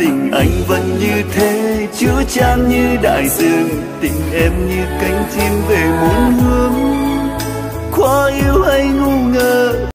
tình anh vẫn như thế, chứa chan như đại dương, tình em như cánh chim về muôn hướng.